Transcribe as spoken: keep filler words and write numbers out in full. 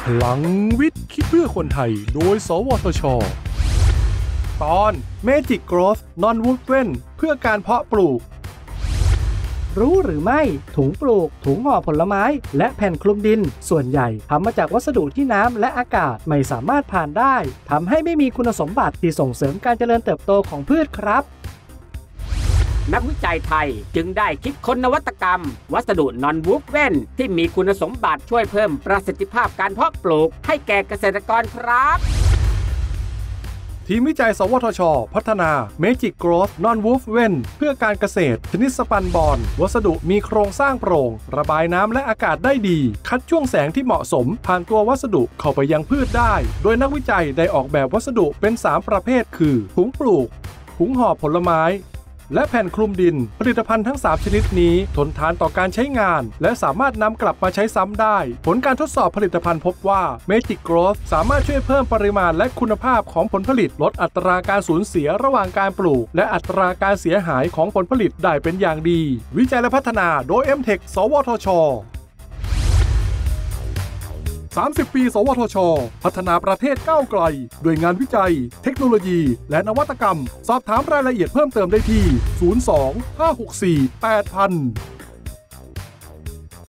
พลังวิทย์คิดเพื่อคนไทยโดยสวทช.ตอน Magic Growth Non-Woven เพื่อการเพาะปลูกรู้หรือไม่ถุงปลูกถุงห่อผลไม้และแผ่นคลุมดินส่วนใหญ่ทำมาจากวัสดุที่น้ำและอากาศไม่สามารถผ่านได้ทำให้ไม่มีคุณสมบัติที่ส่งเสริมการเจริญเติบโตของพืชครับนักวิจัยไทยจึงได้คิดค้นนวัตกรรมวัสดุนอนวูฟเว่นที่มีคุณสมบัติช่วยเพิ่มประสิทธิภาพการเพาะปลูกให้แก่เกษตรกรครับทีมวิจัยสวทช.พัฒนา Magic Growth Non-Woven เพื่อการเกษตรชนิดสปันบอนวัสดุมีโครงสร้างโปร่งระบายน้ำและอากาศได้ดีคัดช่วงแสงที่เหมาะสมผ่านตัววัสดุเข้าไปยังพืชได้โดยนักวิจัยได้ออกแบบวัสดุเป็นสามประเภทคือถุงปลูกถุงห่อผลไม้และแผ่นคลุมดินผลิตภัณฑ์ทั้งสามชนิดนี้ทนทานต่อการใช้งานและสามารถนำกลับมาใช้ซ้ำได้ผลการทดสอบผลิตภัณฑ์พบว่า Magic Growth สามารถช่วยเพิ่มปริมาณและคุณภาพของผลผลิตลดอัตราการสูญเสียระหว่างการปลูกและอัตราการเสียหายของผลผลิตได้เป็นอย่างดีวิจัยและพัฒนาโดย เอ็ม เทค สวทช.สามสิบ ปีสวทช.พัฒนาประเทศก้าวไกลด้วยงานวิจัยเทคโนโลยีและนวัตกรรมสอบถามรายละเอียดเพิ่มเติมได้ที่ศูนย์ สอง ห้า หก สี่ แปด ศูนย์ ศูนย์